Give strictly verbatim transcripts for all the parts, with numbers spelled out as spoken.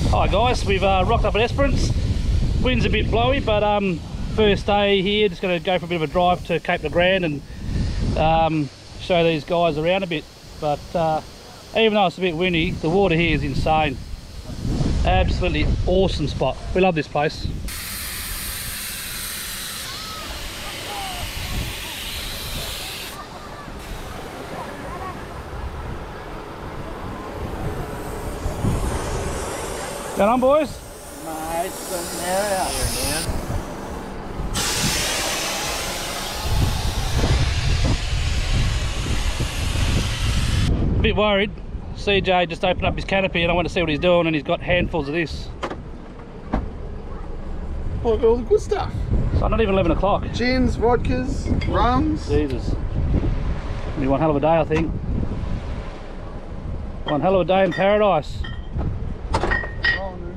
Hi guys, we've uh, rocked up at Esperance. Wind's a bit blowy, but um, first day here, just going to go for a bit of a drive to Cape Le Grand and um, show these guys around a bit. But uh, even though it's a bit windy, the water here is insane. Absolutely awesome spot. We love this place. Going on, boys? Nice and merry out here, man. A bit worried. C J just opened up his canopy and I want to see what he's doing, and he's got handfuls of this. Oh, got all the good stuff. So not even eleven o'clock. Gins, vodkas, rums. Jesus. It'll be one hell of a day, I think. One hell of a day in paradise. Oh, no.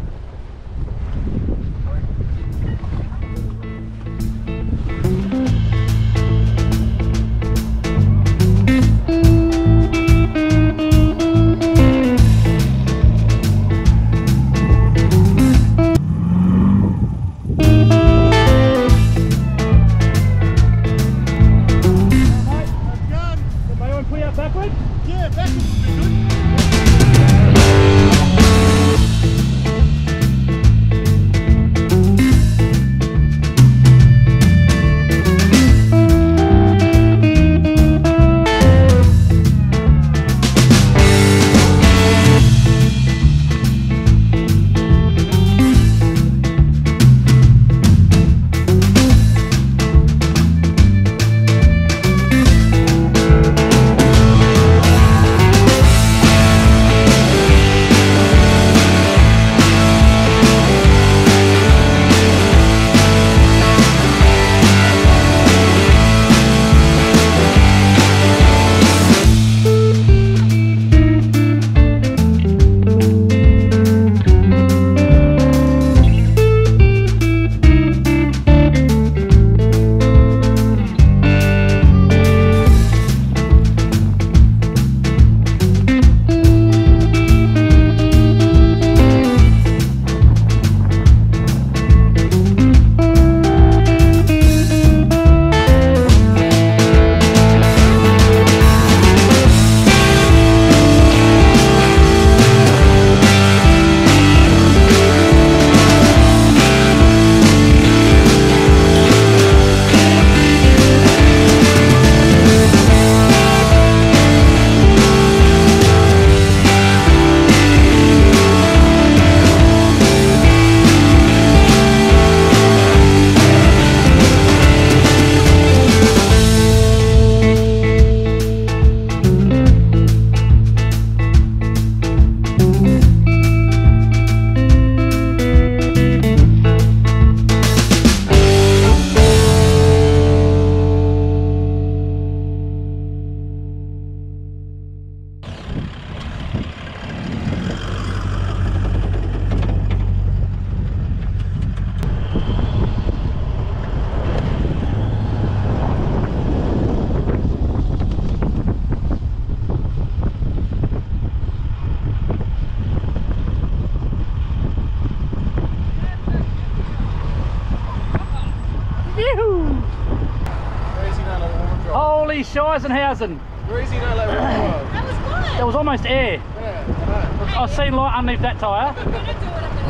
Holy Scheisenhausen! Where is he not like that? That was good. There was almost air. Yeah, I've seen light underneath that tyre. I'm gonna do it. I'm gonna do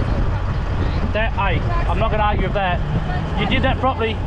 it. That, hey, I'm not going to argue with that. You did that properly.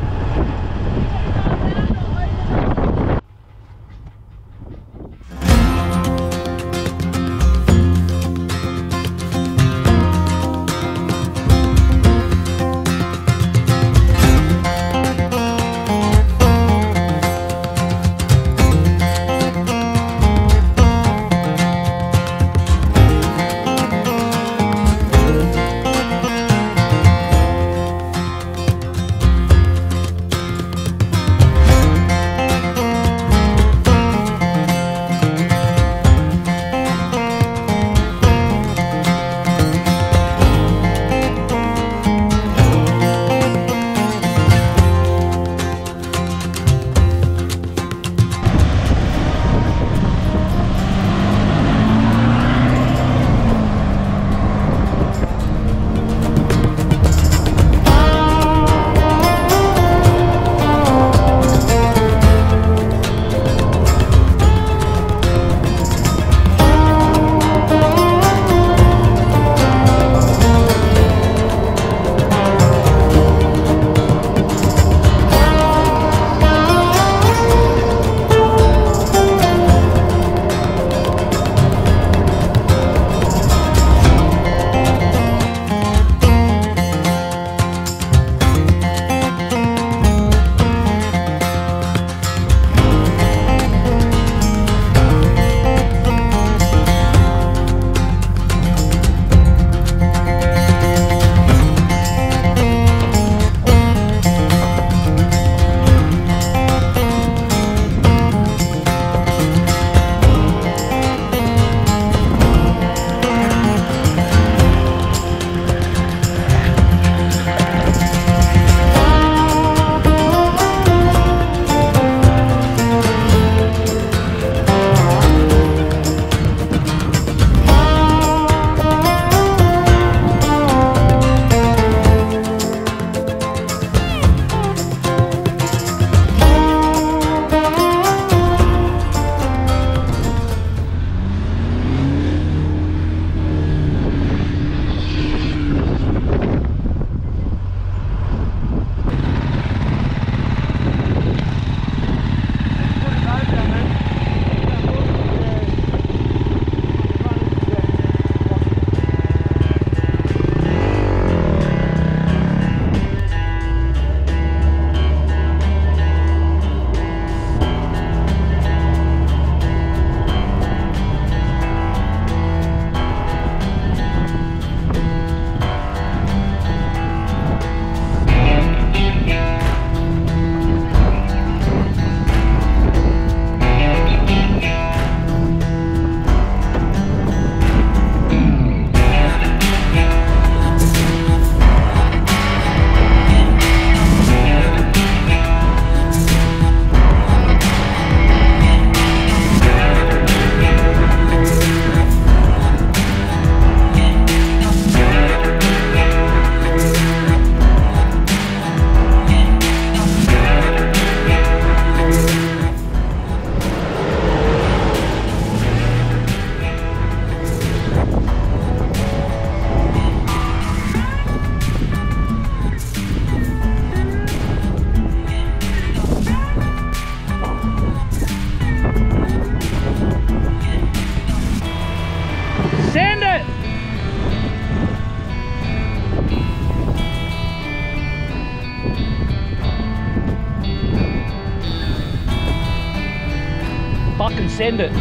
send it.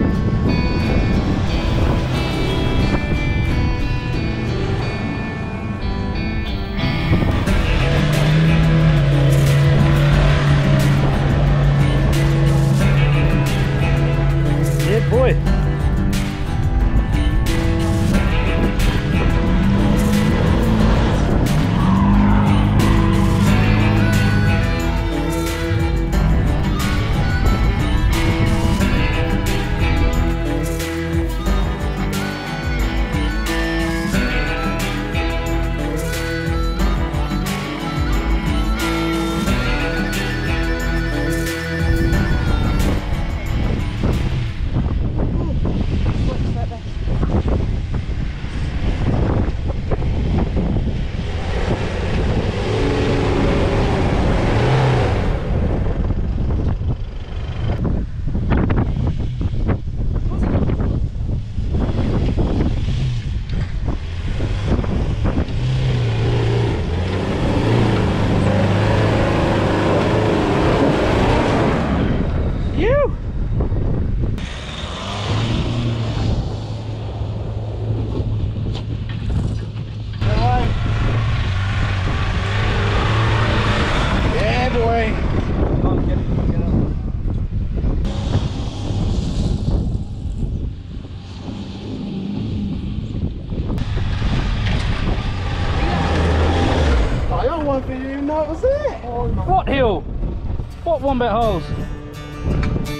Yeah, boy. What hill? What wombat holes?